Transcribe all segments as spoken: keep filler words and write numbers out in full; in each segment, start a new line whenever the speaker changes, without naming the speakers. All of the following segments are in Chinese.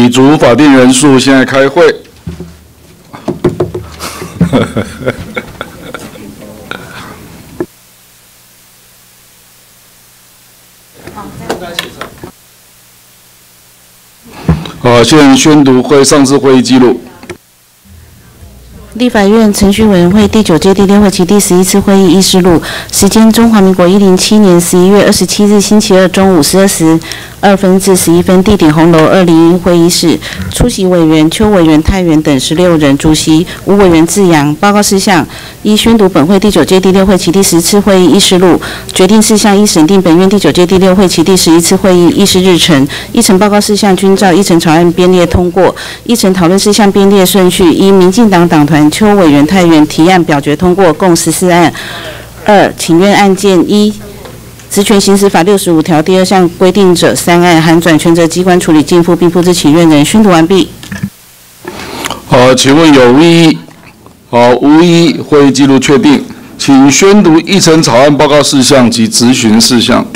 已足法定人数，现在开会。好，现宣读会上次会议记录。
立法院程序委员会第九届第六会期第十一次会议议事录，时间：中华民国一零七年十一月二十七日星期二中午十二时二分至十一分，地点红楼二零一会议室。出席委员邱委员、泰元等十六人，主席吴委员志扬。报告事项：一、宣读本会第九届第六会期第十次会议议事录。决定事项：一、审定本院第九届第六会期第十一次会议议事日程。议程报告事项均照议程草案编列通过。议程讨论事项编列顺序：一、民进党党团邱委员、泰元提案表决通过，共十四案。二、请愿案件：一、职权行使法六十五条第二项规定者三案，函转权责机关处理进付并付之请愿人。宣读完毕。
好，请问有无异议？好，无异议，会议记录确定。请宣读议程草案报告事项及质询事项。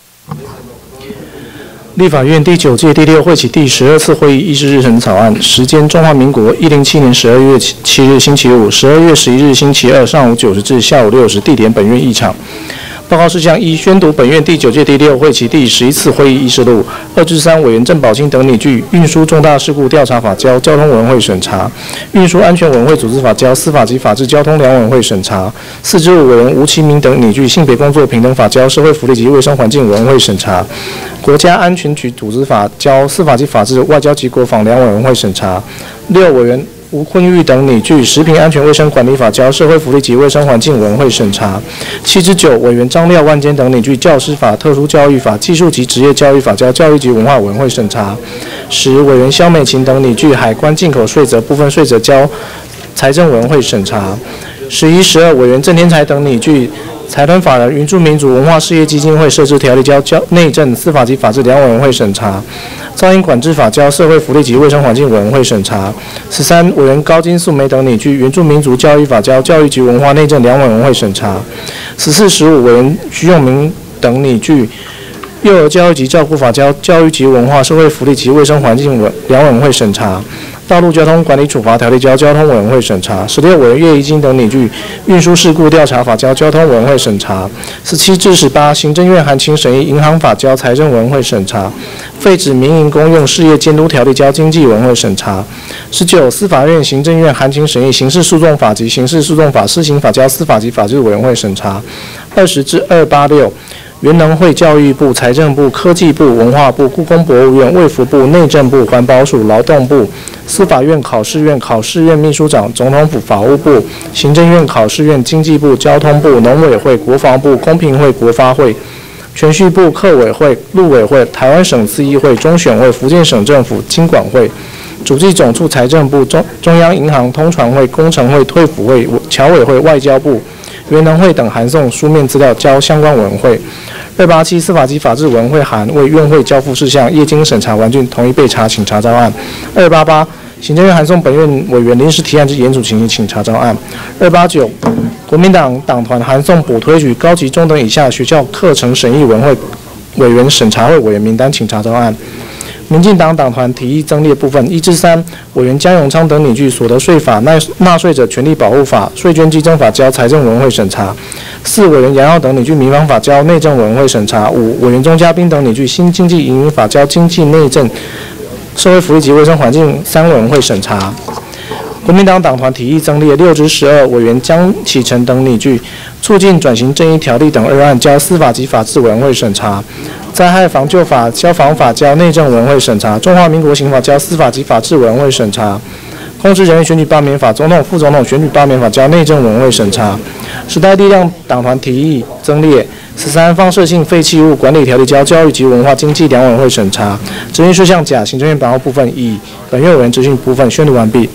立法院第九届第六会期第十二次会议议事日程草案，时间：中华民国一零七年十二月七日星期五，十二月十一日星期二上午九时至下午六时，地点本院议场。报告事项：一、宣读本院第九届第六会期第十一次会议议事录。二至三，委员郑宝清等拟具运输重大事故调查法交交通委员会审查，运输安全委员会组织法交司法及法制交通两委员会审查。四至五，委员吴其明等拟具性别工作平等法交社会福利及卫生环境委员会审查，国家安全局组织法交司法及法制外交及国防两委员会审查。六，委员吴坤玉等拟具食品安全卫生管理法交社会福利及卫生环境委员会审查。七至九，委员张廖万坚等拟具教师法、特殊教育法、技术及职业教育法交教育及文化委员会审查。十，委员萧美琴等拟具海关进口税则部分税则交财政委员会审查。十一、十二，委员郑天才等拟具财团法人原住民族文化事业基金会设置条例交交内政、司法及法制两委员会审查。噪音管制法交社会福利及卫生环境委员会审查。十三，委员高金素梅等拟具原住民族教育法交教育及文化内政两委员会审查。十四、十五，委员徐永明等拟具幼儿教育及照顾法交教育及文化社会福利及卫生环境委两委员会审查。道路交通管理处罚条例交交通委员会审查。十六，委员叶宜金等拟具运输事故调查法交交通委员会审查。十七至十八，行政院函请审议银行法交财政委员会审查。废止民营公用事业监督条例交经济委员会审查。十九，司法院行政院函请审议刑事诉讼法及刑事诉讼法施行法交司法及法制委员会审查。二十至二八六，原能会、教育部、财政部、科技部、文化部、故宫博物院、卫福部、内政部、环保署、劳动部、司法院考试院、考试院秘书长、总统府法务部、行政院考试院、经济部、交通部、农委会、国防部、公平会、国发会、铨叙部、客委会、陆委会、台湾省咨议会、中选会、福建省政府、经管会、主计总处、财政部、中中央银行、通传会、工程会、退辅会、侨委会、外交部、原能会等函送书面资料交相关委员会。二八七，司法及法制委员会函为院会交付事项，业经审查完竣，同意备查，请查照案。二八八，行政院函送本院委员临时提案之严处情形，请查照案。二八九，国民党党团函送补推举高级中等以下学校课程审议委员会委员审查会委员名单，请查照案。民进党党团提议增列部分：一至三，委员江永昌等拟具所得税法、纳纳税者权利保护法、税捐稽征法交财政委员会审查；四，委员杨耀等拟具民防法交内政委员会审查；五，委员钟嘉宾等拟具新经济营运法交经济内政、社会福利及卫生环境三委员会审查。国民党党团提议增列六至十二，委员江启臣等拟具促进转型正义条例等二案交司法及法制委员会审查；灾害防救法、消防法交内政委员会审查；中华民国刑法交司法及法制委员会审查；公职人员选举罢免法、总统、副总统选举罢免法交内政委员会审查。时代力量党团提议增列十三，放射性废弃物管理条例交教育及文化经济两委员会审查。质询事项甲，行政院版号部分乙，本院委员质询部分宣读完毕。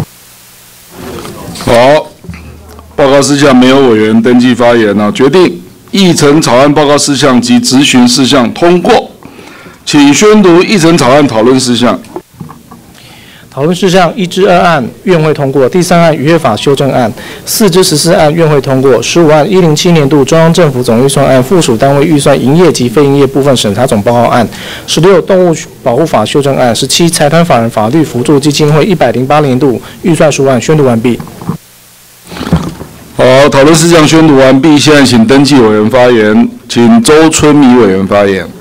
好，报告事项没有委员登记发言啊，决定议程草案报告事项及质询事项通过，请宣读议程草案讨论事项。
讨讨论事项一至二案，院会通过；第三案渔业法修正案；四至十四案，院会通过；十五案一零七年度中央政府总预算案附属单位预算营业及非营业部分审查总报告案；十六动物保护法修正案；十七财团法人法律扶助基金会一百零八年度预算书案宣读完毕。
好，讨论事项宣读完毕，现在请登记委员发言，请周春米委员发言。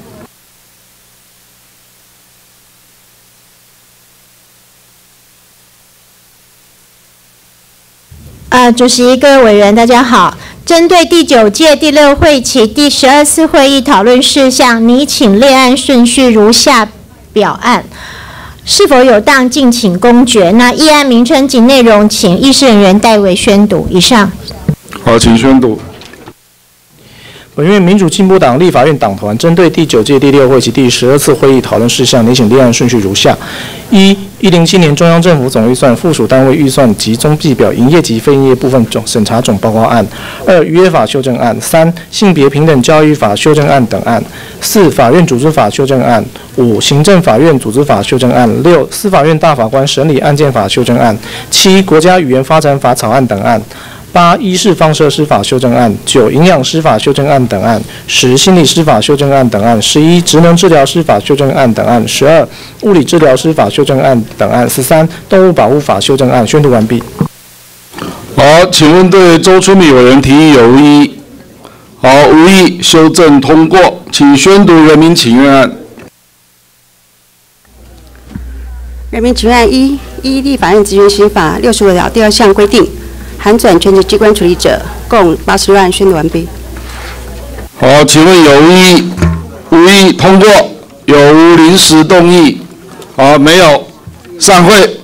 呃，主席、各位委员，大家好。针对第九届第六会期第十二次会议讨论事项，拟请列案顺序如下表案，是否有当，敬请公决。那议案名称及内容，请议事人员代为宣读。以上。
好，请宣读。
本院民主进步党立法院党团针对第九届第六会期第十二次会议讨论事项，拟请列案顺序如下：一、一零七年中央政府总预算附属单位预算及中计表营业及非营业部分总审查总报告案；二、渔业法修正案；三、性别平等教育法修正案等案；四、法院组织法修正案；五、行政法院组织法修正案；六、司法院大法官审理案件法修正案；七、国家语言发展法草案等案。八、医事放射师法修正案；九、营养师法修正案等案；十、心理师法修正案等案；十一、职能治疗师法修正案等案；十二、物理治疗师法修正案等案；十三、动物保护法修正案。宣读完毕。
好，请问对周春米委员提议有无异议？好，无异议，修正通过，请宣读人民请愿案。
人民请愿案一：依立法院职员刑法六十五条第二项规定，函转全职机关处理者共八十六案，宣读完毕。
好，请问有无异议？无异议，通过。有无临时动议？好，没有。散会。